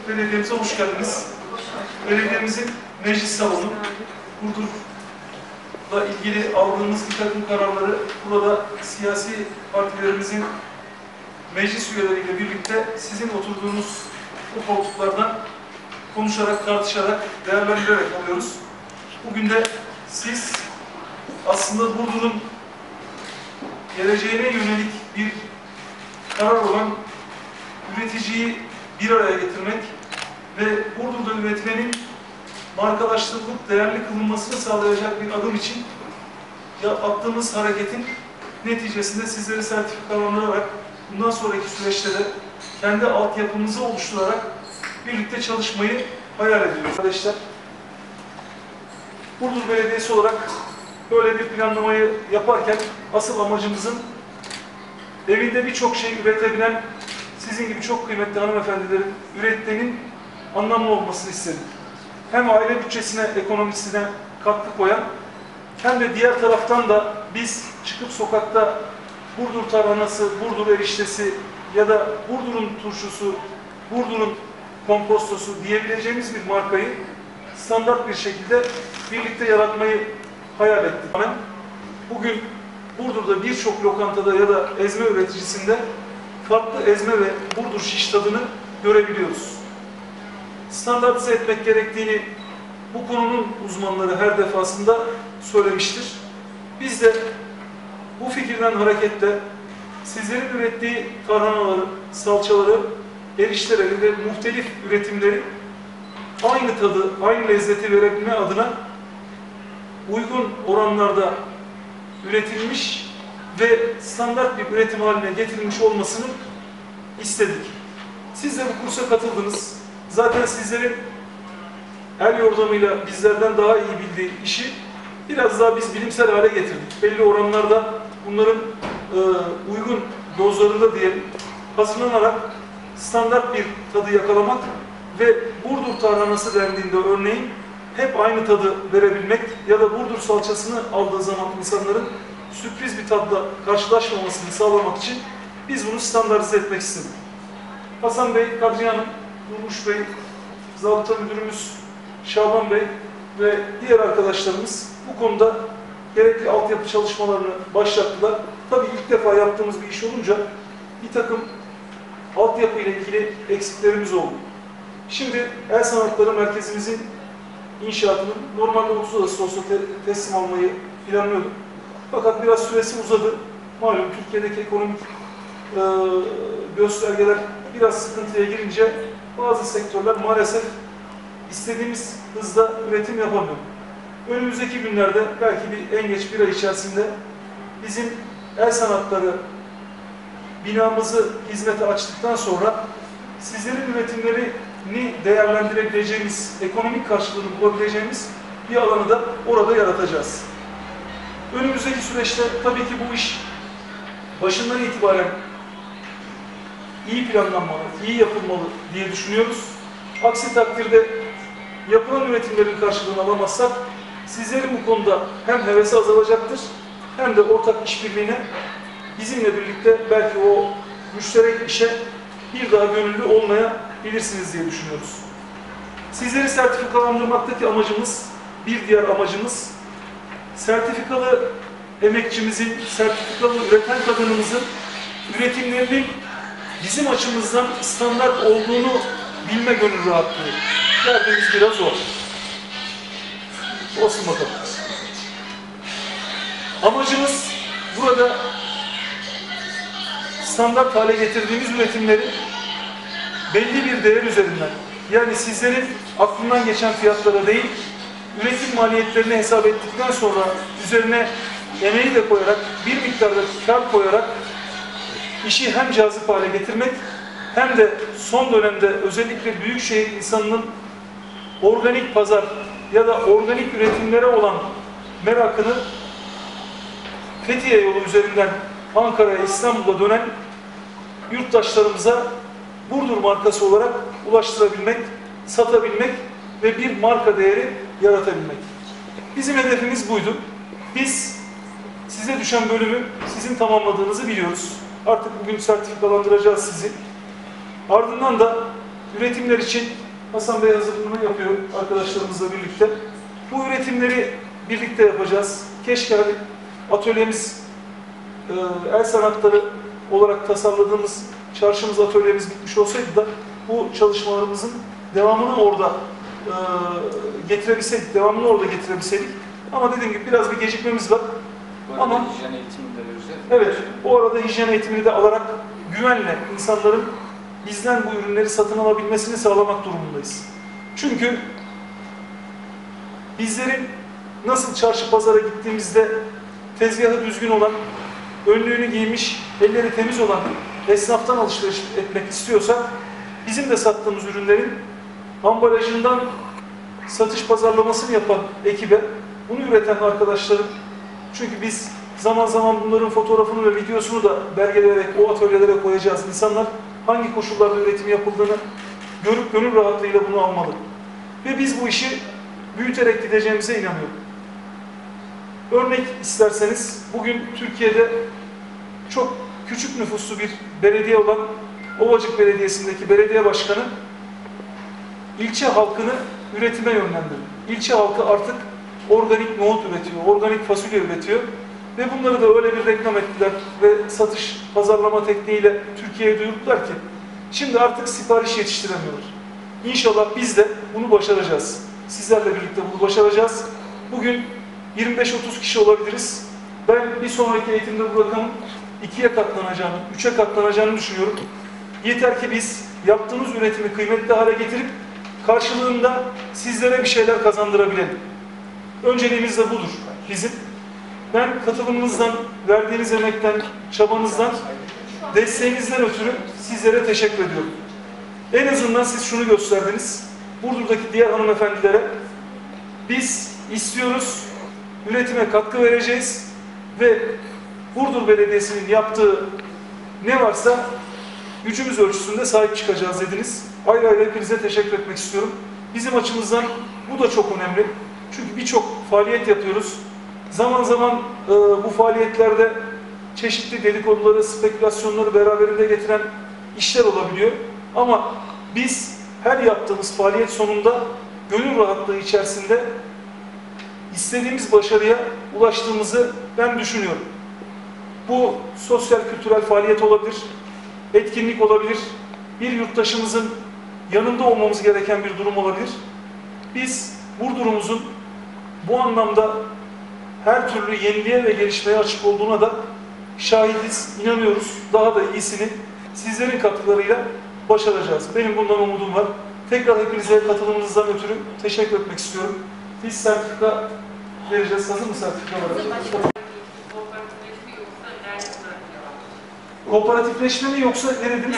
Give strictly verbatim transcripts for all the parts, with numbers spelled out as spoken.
belediyemize hoş geldiniz. Belediyemizin meclis salonu, Burdur'la ilgili aldığımız bir takım kararları burada siyasi partilerimizin meclis üyeleriyle birlikte sizin oturduğunuz bu koltuklardan konuşarak, tartışarak, değerlendirerek alıyoruz. Bugün de siz aslında Burdur'un geleceğine yönelik bir karar olan üreticiyi bir araya getirmek ve Burdur'da üretilenin markalaştırılıp değerli kılınmasını sağlayacak bir adım için attığımız hareketin neticesinde sizleri sertifikalandırarak bundan sonraki süreçte de kendi altyapımızı oluşturarak birlikte çalışmayı hayal ediyoruz. Arkadaşlar, Burdur Belediyesi olarak böyle bir planlamayı yaparken asıl amacımızın evinde birçok şey üretebilen sizin gibi çok kıymetli hanımefendilerin ürettiğinin anlamlı olmasını istedik. Hem aile bütçesine, ekonomisine katkı koyan hem de diğer taraftan da biz çıkıp sokakta Burdur tarhanası, Burdur eriştesi ya da Burdur'un turşusu, Burdur'un kompostosu diyebileceğimiz bir markayı standart bir şekilde birlikte yaratmayı hayal ettik. Bugün Burdur'da birçok lokantada ya da ezme üreticisinde farklı ezme ve Burdur şiş tadını görebiliyoruz. Standartize etmek gerektiğini bu konunun uzmanları her defasında söylemiştir. Biz de bu fikirden hareketle sizlerin ürettiği tarhanaları, salçaları, erişteleri ve muhtelif üretimleri aynı tadı, aynı lezzeti verebilme adına uygun oranlarda üretilmiş ve standart bir üretim haline getirilmiş olmasını istedik. Siz de bu kursa katıldınız. Zaten sizlerin el yordamıyla bizlerden daha iyi bildiği işi biraz daha biz bilimsel hale getirdik. Belli oranlarda bunların e, uygun dozlarında diyelim hazırlanarak standart bir tadı yakalamak ve Burdur tarhanası dendiğinde örneğin hep aynı tadı verebilmek ya da Burdur salçasını aldığı zaman insanların sürpriz bir tadla karşılaşmamasını sağlamak için biz bunu standartize etmek istedik. Hasan Bey, Kadriye Hanım, Durmuş Bey, Zabıta Müdürümüz Şaban Bey ve diğer arkadaşlarımız bu konuda gerekli altyapı çalışmalarını başlattılar. Tabii ilk defa yaptığımız bir iş olunca bir takım altyapı ile ilgili eksiklerimiz oldu. Şimdi El Sanatları Merkezimizin inşaatının normalde otuz Ağustos'ta te teslim almayı planlıyorduk. Fakat biraz süresi uzadı. Malum Türkiye'deki ekonomik e, göstergeler biraz sıkıntıya girince bazı sektörler maalesef istediğimiz hızda üretim yapamıyor. Önümüzdeki günlerde belki bir en geç bir ay içerisinde bizim El Sanatları binamızı hizmete açtıktan sonra sizlerin üretimlerini değerlendirebileceğimiz, ekonomik karşılığını bulabileceğimiz bir alanı da orada yaratacağız. Önümüzdeki süreçte tabii ki bu iş başından itibaren iyi planlanmalı, iyi yapılmalı diye düşünüyoruz. Aksi takdirde yapılan üretimlerin karşılığını alamazsak sizlerin bu konuda hem hevesi azalacaktır hem de ortak işbirliğine bizimle birlikte belki o müşterek işe bir daha gönüllü olmayabilirsiniz diye düşünüyoruz. Sizleri sertifikalandırmaktaki amacımız, bir diğer amacımız, sertifikalı emekçimizin, sertifikalı üreten kadınımızın üretimlerinin bizim açımızdan standart olduğunu bilme gönül rahatlığı. Derdimiz biraz o. Olsun bakalım. Amacımız burada standart hale getirdiğimiz üretimleri belli bir değer üzerinden, yani sizlerin aklından geçen fiyatlara değil, üretim maliyetlerini hesap ettikten sonra üzerine emeği de koyarak, bir miktarda kar koyarak işi hem cazip hale getirmek hem de son dönemde özellikle büyükşehir insanının organik pazar ya da organik üretimlere olan merakını Fethiye yolu üzerinden Ankara'ya, İstanbul'a dönen yurttaşlarımıza Burdur markası olarak ulaştırabilmek, satabilmek ve bir marka değeri yaratabilmek. Bizim hedefimiz buydu. Biz size düşen bölümü sizin tamamladığınızı biliyoruz. Artık bugün sertifikalandıracağız sizi. Ardından da üretimler için Hasan Bey hazırlığını yapıyor arkadaşlarımızla birlikte. Bu üretimleri birlikte yapacağız. Keşke atölyemiz, el sanatları olarak tasarladığımız çarşımız, atölyemiz bitmiş olsaydı da bu çalışmalarımızın devamını orada getirebilseydik, devamını orada getirebilseydik. Ama dediğim gibi biraz bir gecikmemiz var. Bu arada Ama hijyen eğitimini de vereceğiz. evet, bu arada hijyen eğitimini de alarak güvenle insanların bizden bu ürünleri satın alabilmesini sağlamak durumundayız. Çünkü bizlerin nasıl çarşı pazara gittiğimizde tezgahı düzgün olan, önlüğünü giymiş, elleri temiz olan esnaftan alışveriş etmek istiyorsak, bizim de sattığımız ürünlerin ambalajından satış pazarlamasını yapan ekibe, bunu üreten arkadaşlarım, çünkü biz zaman zaman bunların fotoğrafını ve videosunu da belgeleyerek o atölyelere koyacağız. İnsanlar hangi koşullarda üretim yapıldığını görüp gönül rahatlığıyla bunu almalı. Ve biz bu işi büyüterek gideceğimize inanıyorum. Örnek isterseniz, bugün Türkiye'de çok küçük nüfuslu bir belediye olan Ovacık Belediyesi'ndeki belediye başkanı ilçe halkını üretime yönlendirdi. İlçe halkı artık organik nohut üretiyor, organik fasulye üretiyor ve bunları da öyle bir reklam ettiler ve satış, pazarlama tekniğiyle Türkiye'ye duyurdular ki şimdi artık sipariş yetiştiremiyorlar. İnşallah biz de bunu başaracağız. Sizlerle birlikte bunu başaracağız. Bugün yirmi beş otuz kişi olabiliriz. Ben bir sonraki eğitimde bu rakamın ikiye katlanacağını, üçe katlanacağını düşünüyorum. Yeter ki biz yaptığımız üretimi kıymetli hale getirip karşılığında sizlere bir şeyler kazandırabilelim. Önceliğimiz de budur bizim. Ben katılımınızdan, verdiğiniz emekten, çabanızdan, desteğinizden ötürü sizlere teşekkür ediyorum. En azından siz şunu gösterdiniz. Burdur'daki diğer hanımefendilere biz istiyoruz, üretime katkı vereceğiz ve Burdur Belediyesi'nin yaptığı ne varsa gücümüz ölçüsünde sahip çıkacağız dediniz. Ayrı ayrı hepinize teşekkür etmek istiyorum. Bizim açımızdan bu da çok önemli. Çünkü birçok faaliyet yapıyoruz. Zaman zaman e, bu faaliyetlerde çeşitli dedikoduları, spekülasyonları beraberinde getiren işler olabiliyor. Ama biz her yaptığımız faaliyet sonunda gönül rahatlığı içerisinde istediğimiz başarıya ulaştığımızı ben düşünüyorum. Bu sosyal kültürel faaliyet olabilir, etkinlik olabilir, bir yurttaşımızın yanında olmamız gereken bir durum olabilir. Biz Burdur'umuzun bu anlamda her türlü yeniliğe ve gelişmeye açık olduğuna da şahidiz, inanıyoruz. Daha da iyisini sizlerin katkılarıyla başaracağız. Benim bundan umudum var. Tekrar hepinize katılımınızdan ötürü teşekkür etmek istiyorum. Biz sertifika vereceğiz. Hazır mı sertifika var? Kooperatifleşme mi yoksa ne dediniz?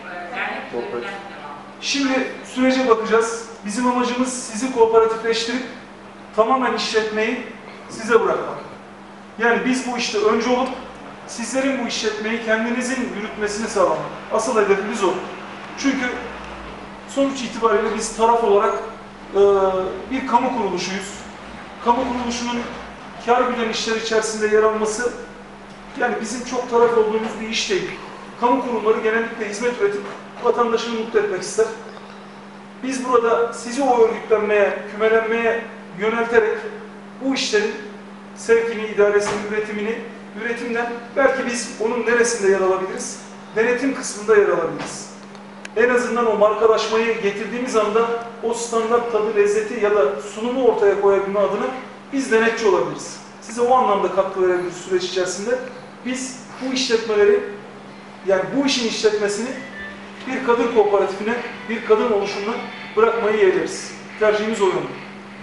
Şimdi sürece bakacağız. Bizim amacımız sizi kooperatifleştirip tamamen işletmeyi size bırakmak. Yani biz bu işte önce olup sizlerin bu işletmeyi kendinizin yürütmesini sağlamak. Asıl hedefimiz o. Çünkü sonuç itibariyle biz taraf olarak e, bir kamu kuruluşuyuz. Kamu kuruluşunun kar güden işler içerisinde yer alması yani bizim çok taraf olduğumuz bir iş değil. Kamu kurumları genellikle hizmet üretip vatandaşını mutlu etmek ister. Biz burada sizi o örgütlenmeye, kümelenmeye yönelterek bu işlerin sevkini, idaresini, üretimini, üretimden belki biz onun neresinde yer alabiliriz? Denetim kısmında yer alabiliriz. En azından o markalaşmayı getirdiğimiz anda o standart tadı, lezzeti ya da sunumu ortaya koyabilme adına biz denetçi olabiliriz. Size o anlamda katkı verebiliriz süreç içerisinde. Biz bu işletmeleri, yani bu işin işletmesini bir kadın kooperatifine, bir kadın oluşumuna bırakmayı yeğleriz. Tercihimiz o yönde.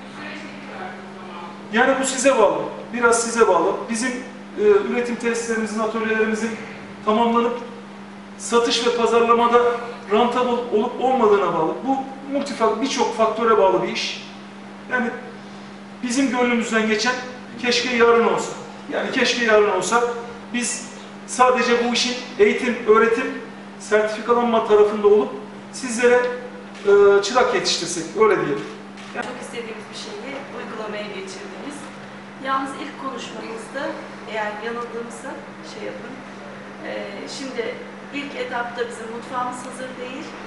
Yani bu size bağlı, biraz size bağlı. Bizim e, üretim tesislerimizin, atölyelerimizin tamamlanıp satış ve pazarlamada rentable olup olmadığına bağlı. Bu multifak, birçok faktöre bağlı bir iş. Yani bizim gönlümüzden geçen keşke yarın olsa. Yani keşke yarın olsa biz sadece bu işin eğitim, öğretim, sertifikalanma tarafında olup sizlere e, çırak yetiştirsek, öyle diyelim. Yani çok istediğimiz bir şeyi uygulamaya geçirdiniz. Yalnız ilk konuşmanızda eğer yanıldığımızda şey yapın. E, şimdi ilk etapta bizim mutfağımız hazır değil.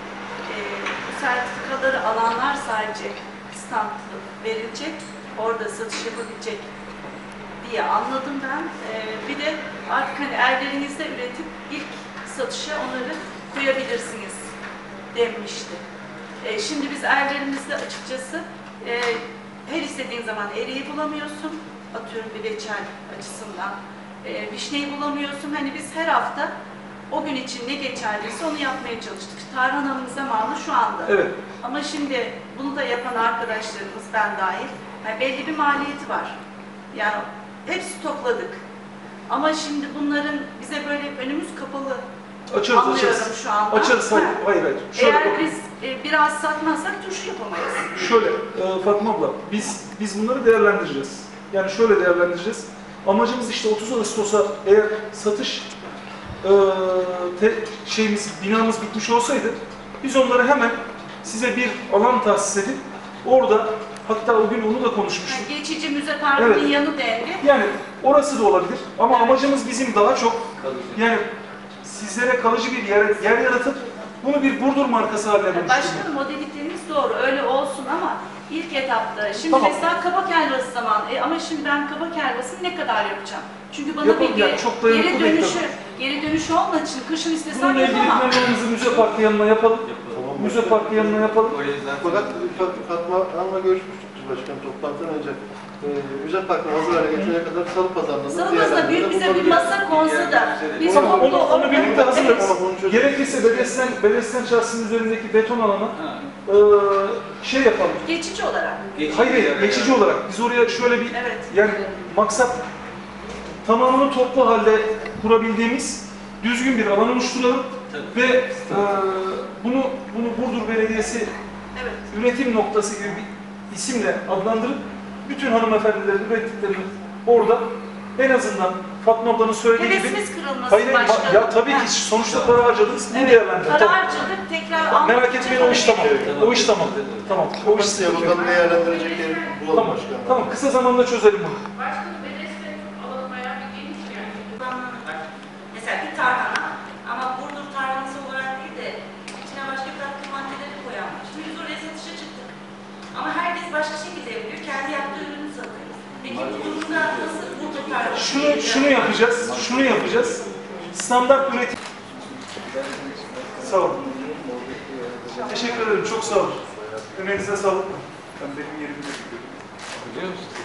e, bu sertifikaları alanlar sadece stand verilecek, orada satış yapabilecek diye anladım ben. E, bir de artık hani ellerinizde üretip ilk satışa onları koyabilirsiniz denmişti. E, şimdi biz ellerimizde açıkçası e, her istediğin zaman eriği bulamıyorsun, atıyorum bir reçel açısından. E, vişneyi bulamıyorsun. Hani biz her hafta o gün için ne geçerliyse onu yapmaya çalıştık. Tarhana'nın zamanı şu anda. Evet. Ama şimdi bunu da yapan arkadaşlarımız, ben dahil, yani belli bir maliyeti var. Yani hepsi topladık. Ama şimdi bunların bize böyle önümüz kapalı. Açarız, Anlıyorum açarız. şu anda. Açarız, hayır, Ha. hayır. hayır. Şöyle Eğer bakın. biz e, biraz satmazsak turşu yapamayız. Şöyle, e, Fatma abla, biz biz bunları değerlendireceğiz. Yani şöyle değerlendireceğiz. Amacımız işte otuz Ağustos'a eğer satış e, te, şeyimiz, binamız bitmiş olsaydı, biz onları hemen size bir alan tahsis edip orada, hatta o gün onu da konuşmuştuk. Yani geçici müze parkının Evet. yanı dengi. Yani orası da olabilir ama Evet. amacımız bizim daha çok yani sizlere kalıcı bir yer, yer yaratıp bunu bir Burdur markası haline dönüştürmek. Başkanım o dedikleriniz doğru, öyle olsun ama ilk etapta, şimdi Tamam. mesela kabak helvası zamanı, e, ama şimdi ben kabak helvasını ne kadar yapacağım? Çünkü bana Yapalım, bir yani geri, çok dayanıklı geri değil dönüşü, geri dönüşü olmadığı için kışın istesem Bununla ilgili yapamam. planlarımızı müze parkı yanına yapalım. Tamam, Müze başkanım. parkı yanına yapalım. Fakat Fatma Hanım'la görüşmüştük biz başkanım toplantıdan önce. Ee, müze parkını hazır hale getirene kadar salı pazarında Salımızda büyük bize bir masa konsa da biz Tamam, toplu onu, onu birlikte hazırlarız. Tamam, onu çözelim. Gerekirse Bedesten, Bedesten Çarşısı'nın üzerindeki beton alana e, şey yapalım. geçici olarak. Hayır, hayır, geçici olarak. Biz oraya şöyle bir, Evet. yani maksat tamamını toplu halde kurabildiğimiz düzgün bir alan oluşturalım ve e, bunu bunu Burdur Belediyesi Evet. üretim noktası gibi bir isimle adlandırıp bütün hanımefendilerin ürettiklerini orada en azından Fatma ablanın söylediği gibi. Hevesimiz kırılmasın Hayır, hayır, başkanım. ya tabii Ha. ki sonuçta para harcadınız, bunu Evet, değerlendirin. para Tamam. harcadık, tekrar Bak, almak merak için etmeyin, o iş tamam. Evet. O iş tamam. Tamam. O iş Kapasiteye sıkıntı yok. bakalım değerlendirecek yeri bulalım Tamam. başkanım. Tamam, kısa zamanda çözelim bunu. Başkanım Bedesten alalım bayağı bir geniş yani. Kullanımı var. Mesela bir tarhana ama Burdur tarhanası olarak değil de içine başka katkı maddeleri koyan var. Şimdi biz oraya satışa çıktık. Ama herkes başka şekilde yapıyor. Kendi yaptığı ürünü satıyor. Peki bu durumda nasıl Burdur tarhanası? Şunu şunu yapacağız. Şunu yapacağız. Standart üretim. Sağ olun. Teşekkür ederim. Çok sağ olun. Emeğinize sağlık. Ben benim yerimi de biliyorum. Biliyor musun?